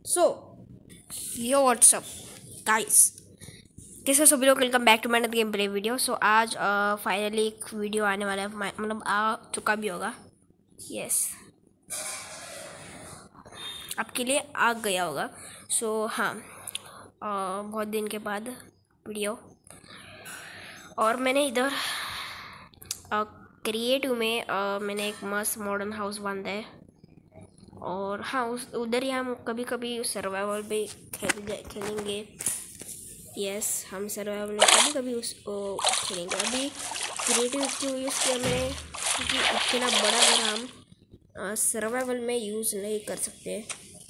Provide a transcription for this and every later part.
सो यो WhatsApp guys, कैसे सभी लोग, welcome back to my game play video. So आज फाइनली एक वीडियो आने वाला है, मतलब आ चुका भी होगा। यस, आपके लिए आ गया होगा। सो हाँ, बहुत दिन के बाद वीडियो। और मैंने इधर क्रिएटिव में मैंने एक मस्त मॉडर्न हाउस बांधा है। और हाँ, उधर ही हम कभी कभी सर्वाइवल भी खेलेंगे। यस, हम सर्वाइवल में कभी कभी उसको खेलेंगे। अभी क्रिएटिव क्यों यूज़ किया मैंने, क्योंकि इतना बड़ा घर हम सर्वाइवल में यूज़ नहीं कर सकते।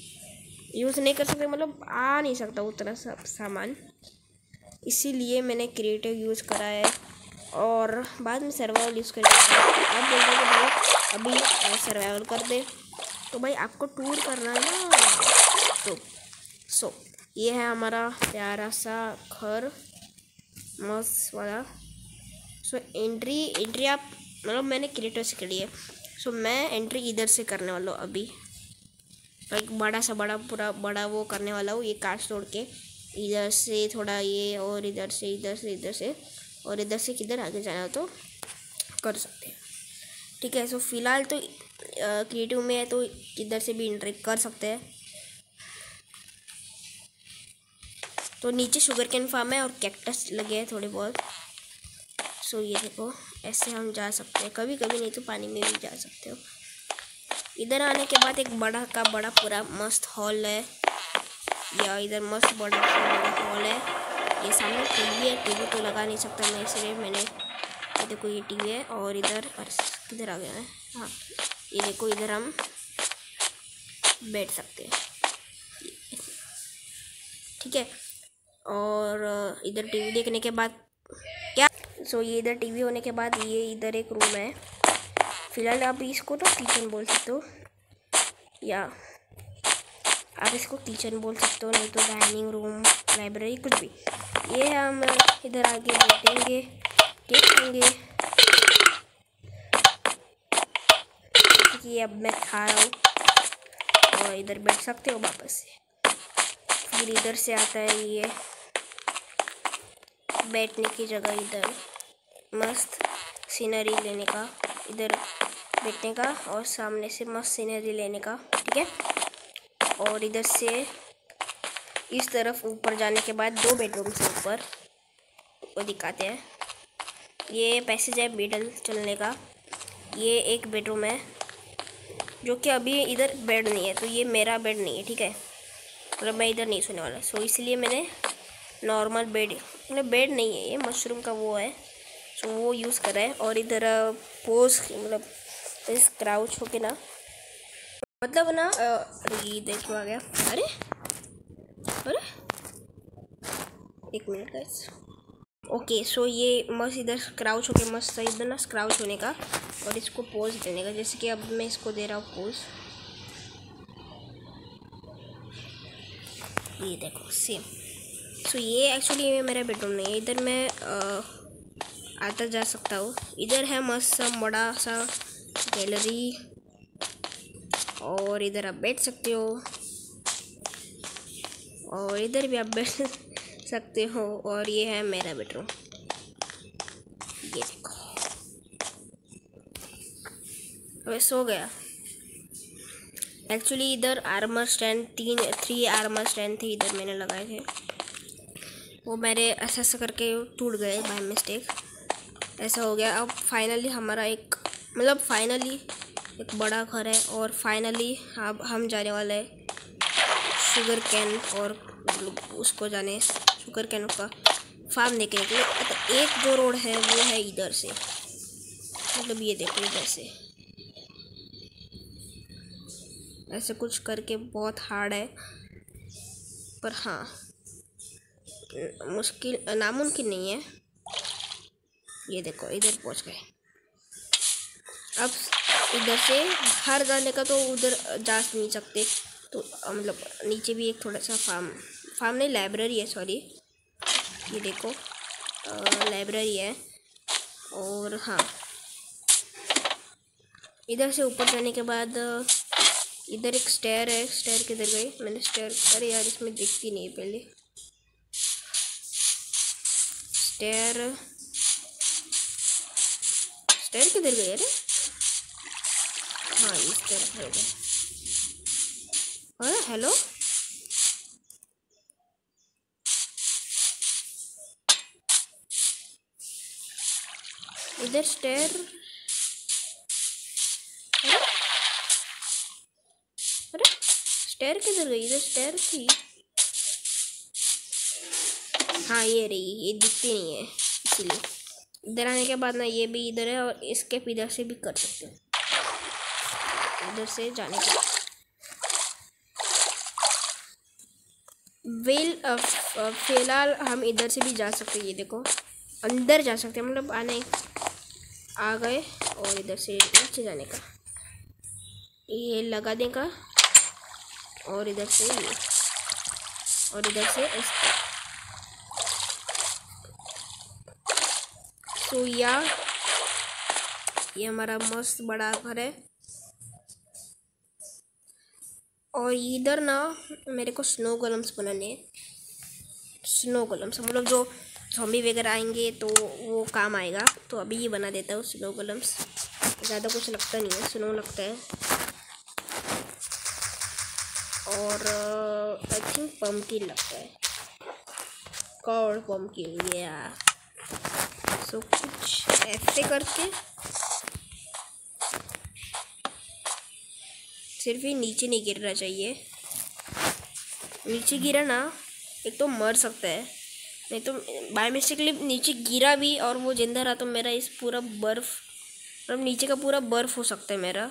मतलब आ नहीं सकता उतना सब सामान, इसीलिए मैंने क्रिएटिव यूज़ करा है। और बाद में सर्वाइवल यूज़ करेंगे। आप बोल रहे हैं भाई अभी सर्वाइवल कर दे, तो भाई आपको टूर करना है ना। तो ये है हमारा प्यारा सा घर, मस्त वाला। एंट्री आप, मतलब मैंने क्रिएटिव से करी है। मैं एंट्री इधर से करने वाला हूँ। अभी एक पूरा बड़ा वो करने वाला हूँ। ये कांच तोड़ के इधर से थोड़ा ये, और इधर से और इधर से किधर आगे जाना तो कर सकते हैं। ठीक है। फिलहाल तो क्रिएटिव में है, तो इधर से भी एंट्री कर सकते हैं। तो नीचे शुगर कैन फार्म है और कैक्टस लगे हैं थोड़े बहुत। ये देखो, ऐसे हम जा सकते हैं कभी कभी, नहीं तो पानी में भी जा सकते हो। इधर आने के बाद एक बड़ा पूरा मस्त हॉल है, या इधर मस्त बड़ा हॉल है। ये सामने टीवी है, टीवी तो लगा नहीं सकता मैं, इसलिए मैंने, ये देखो ये टीवी है। और इधर किधर आ गया है, हाँ ये देखो, इधर हम बैठ सकते हैं। ठीक है। और इधर टीवी देखने के बाद क्या, ये इधर टीवी होने के बाद ये इधर एक रूम है। फिलहाल आप इसको तो किचन बोल सकते हो, या आप इसको किचन बोल सकते हो, नहीं तो डाइनिंग रूम, लाइब्रेरी, कुछ भी। ये हम इधर आगे बैठेंगे, देखेंगे कि अब मैं खा रहा हूँ, और इधर बैठ सकते हो वापस से। फिर इधर से आता है ये बैठने की जगह, इधर मस्त सीनरी लेने का, इधर बैठने का, और सामने से मस्त सीनरी लेने का। ठीक है। और इधर से इस तरफ ऊपर जाने के बाद 2 बेडरूम से ऊपर वो दिखाते हैं। ये पैसेज है मिडल चलने का। ये एक बेडरूम है, जो कि अभी इधर बेड नहीं है, तो ये मेरा बेड नहीं है। ठीक है, मतलब मैं इधर नहीं सोने वाला। इसलिए मैंने नॉर्मल बेड, मतलब बेड नहीं है, ये मशरूम का वो है, वो यूज़ कर रहा है। और इधर पोज, मतलब इस क्राउच होके ना, मतलब ना, ये देखो आ गया। अरे एक मिनट गाइस। ओके, ये मस्त इधर क्राउच होके, मस्त इधर ना क्राउच होने का, और इसको पोज देने का, जैसे कि अब मैं इसको दे रहा हूँ पोज। ये देखो सेम। ये एक्चुअली मेरा बेडरूम नहीं है, इधर मैं आता जा सकता हूँ। इधर है मस्त सा बड़ा सा गैलरी, और इधर आप बैठ सकते हो, और इधर भी आप बैठ सकते हो। और ये है मेरा बेडरूम, ये देखो। अब सो गया। एक्चुअली इधर आर्मर स्टैंड, 3 आर्मर स्टैंड थे इधर, मैंने लगाए थे, वो मेरे ऐसा करके टूट गए बाय मिस्टेक, ऐसा हो गया। अब फाइनली हमारा फाइनली एक बड़ा घर है। और फाइनली अब हम जाने वाले हैं शुगर कैन, और उसको जाने शुगर कैन का फार्म देखने के लिए। तो एक जो रोड है वो है इधर से, मतलब ये देखो इधर से, ऐसे कुछ करके, बहुत हार्ड है, पर हाँ मुश्किल नामुमकिन नहीं है। ये देखो इधर पहुंच गए। अब इधर से बाहर जाने का, तो उधर जा नहीं सकते, तो मतलब नीचे भी एक थोड़ा सा फार्म नहीं, लाइब्रेरी है, सॉरी, ये देखो लाइब्रेरी है। और हाँ, इधर से ऊपर जाने के बाद इधर एक स्टेयर है, स्टेयर किधर गई? मैंने स्टेयर, अरे यार इसमें दिखती नहीं है पहले। स्टेयर, स्टेयर किधर गई? अरे हाँ ये स्टेयर हो गया। अरे हेलो, इधर स्टेयर, अरे स्टेयर किधर गई? इधर स्टेयर थी। हाँ ये रही, ये दिखती नहीं है इसीलिए। इधर आने के बाद ना ये भी इधर है और इसके इधर से भी कर सकते हो, इधर से जाने के फिलहाल हम इधर से भी जा सकते हैं। ये देखो अंदर जा सकते हैं, मतलब आने आ गए। और इधर से नीचे जाने का, ये लगा देगा। और इधर से ये, और इधर से इस। तो ये हमारा मस्त बड़ा घर है। और इधर ना मेरे को स्नो गोलम्स बनाने हैं। स्नो गोलम्स मतलब जो ज़ॉम्बी वगैरह आएंगे तो वो काम आएगा। तो अभी ये बना देता हूँ स्नो गोलम्स। ज़्यादा कुछ लगता नहीं है, स्नो लगता है। और आई थिंक पम्पकिन लगता है, कॉर्ड पम्पकिन। या सो कुछ ऐसे करके सिर्फ ही नीचे नहीं गिरना चाहिए। नीचे गिरा ना एक तो मर सकता है, नहीं तो बाय मिस्टेकली नीचे गिरा भी और वो जिंदा रहा तो मेरा इस पूरा बर्फ़, मतलब नीचे का पूरा बर्फ़ हो सकता है मेरा।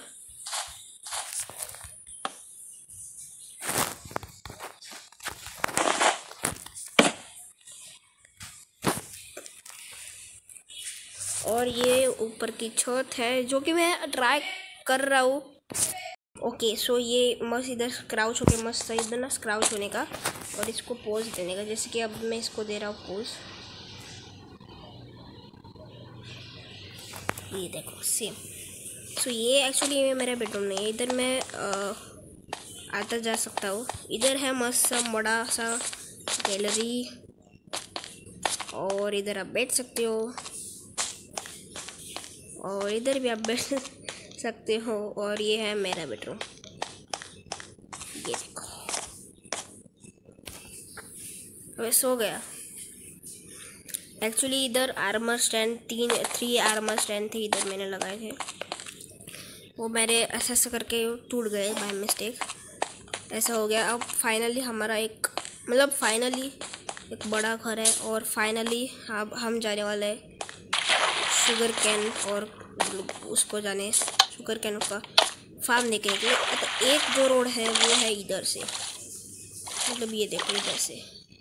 और ये ऊपर की छत है जो कि मैं ट्राई कर रहा हूँ। ओके सो ये मस्त इधर क्राउच होके मस्त इधर ना क्राउच होने का और इसको पोज देने का, जैसे कि अब मैं इसको दे रहा हूँ पोज। ये देखो सेम। सो ये एक्चुअली मेरा बेडरूम नहीं है, इधर मैं आता जा सकता हूँ। इधर है मस्त सा बड़ा सा गैलरी और इधर आप बैठ सकते हो और इधर भी आप बैठ सकते हो। और ये है मेरा बेडरूम, ये देखो। अब सो गया। एक्चुअली इधर आर्मर स्टैंड 3 आर्मर स्टैंड थे, इधर मैंने लगाए थे, वो मेरे ऐसा करके टूट गए बाय मिस्टेक। ऐसा हो गया। अब फाइनली हमारा एक मतलब फाइनली एक बड़ा घर है और फाइनली अब हम जाने वाले हैं शुगर कैन और उसको जाने शुगर कैन का फार्म देखने के लिए। तो एक जो रोड है वो है इधर से, मतलब ये देखो इधर से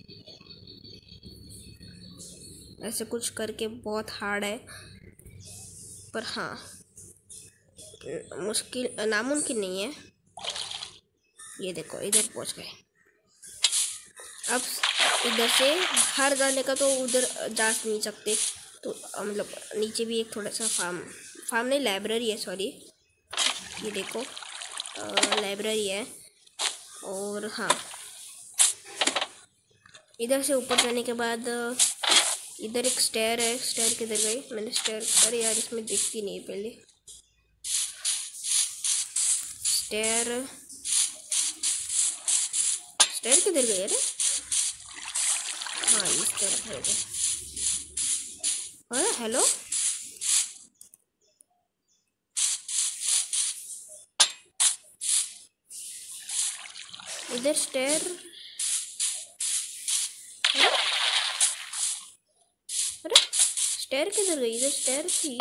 ऐसे कुछ करके बहुत हार्ड है, पर हाँ मुश्किल नामुमकिन नहीं है। ये देखो इधर पहुंच गए। अब इधर से बाहर जाने का तो उधर जा नहीं सकते, तो मतलब नीचे भी एक थोड़ा सा फार्म नहीं लाइब्रेरी है, सॉरी ये देखो लाइब्रेरी है। और हाँ इधर से ऊपर जाने के बाद इधर एक स्टेयर है। स्टेयर किधर गई? मैंने स्टेयर, अरे यार इसमें दिखती नहीं है पहले। स्टेयर, स्टेयर किधर गई? अरे हाँ ये स्टेयर हो गया। अरे हेलो, इधर स्टेयर, अरे स्टेयर किधर गई? इधर स्टेयर थी।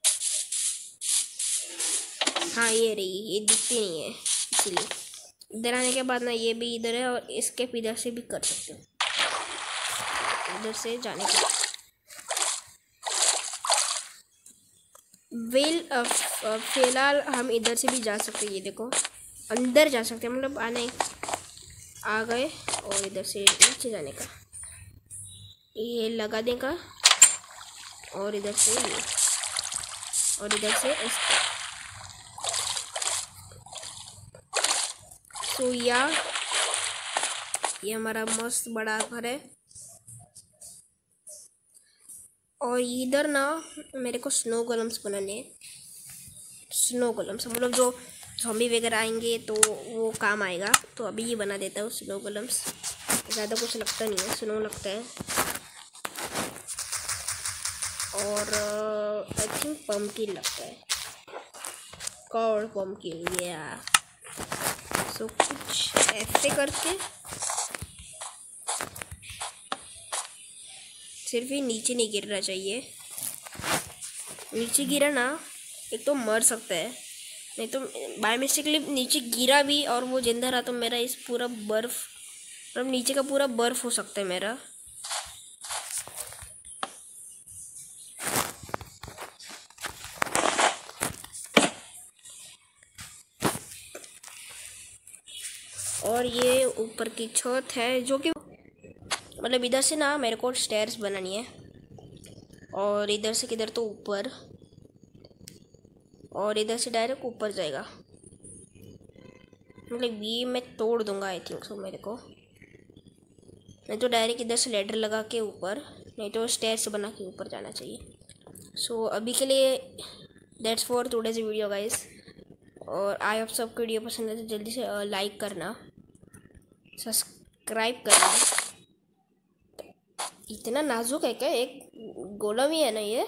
हाँ ये रही, ये दिखती नहीं है इसीलिए। इधर आने के बाद ना ये भी इधर है और इसके इधर से भी कर सकते हो, इधर से जाने के फिलहाल हम इधर से भी जा सकते हैं। ये देखो अंदर जा सकते हैं, मतलब आने आ गए। और इधर से नीचे जाने का, ये लगा देगा। और इधर से ये, और इधर से इस। सो ये हमारा मस्त बड़ा घर है। और इधर ना मेरे को स्नो गोलम्स बनाने हैं। स्नो गोलम्स मतलब जो ज़ॉम्बी वगैरह आएंगे तो वो काम आएगा। तो अभी ये बना देता हूँ स्नो गोलम्स। ज़्यादा कुछ लगता नहीं है, स्नो लगता है। और आई थिंक पम्पकिन लगता है, कॉर्ड पम्पकिन। या सो कुछ ऐसे करके सिर्फ ये नीचे नहीं गिरना चाहिए। नीचे गिरा ना एक तो मर सकता है, नहीं तो बाय मिस्टेकली नीचे गिरा भी और वो जिंदा रहा तो मेरा इस पूरा बर्फ मतलब नीचे का पूरा बर्फ हो सकता है मेरा। और ये ऊपर की छत है जो कि मतलब इधर से ना मेरे को स्टेयर्स बनानी है। और इधर से किधर तो ऊपर, और इधर से डायरेक्ट ऊपर जाएगा। मतलब ये मैं तोड़ दूंगा आई थिंक सो मेरे को, नहीं तो डायरेक्ट इधर से लैडर लगा के ऊपर, नहीं तो स्टेयर्स बना के ऊपर जाना चाहिए। सो अभी के लिए that's for today's video guys. और आई होप सबको वीडियो पसंद है तो जल्दी से लाइक करना, सब्सक्राइब करना। इतना नाजुक है क्या? एक गोलम ही है ना ये।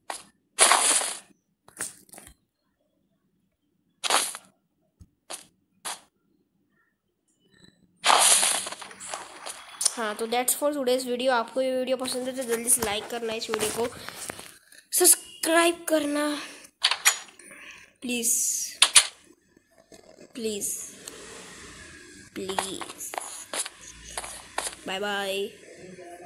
हाँ तो दैट्स फॉर टुडेज वीडियो। आपको ये वीडियो पसंद है तो जल्दी से लाइक करना, इस वीडियो को सब्सक्राइब करना please please please. Bye bye.